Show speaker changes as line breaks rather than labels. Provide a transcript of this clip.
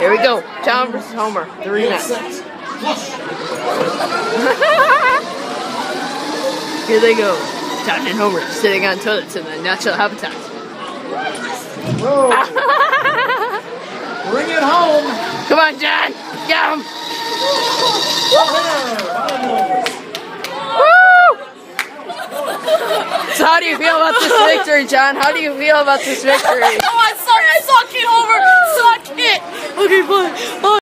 Here we go. John versus Homer. The rematch. Here they go. John and Homer sitting on toilets in their natural habitat.
Whoa. Bring it home.
Come on, John. Get him. Woo! So how do you feel about this victory, John? How do you feel about this victory?
Oh, I'm sorry. I suck it, Homer. Suck it. Okay, fine.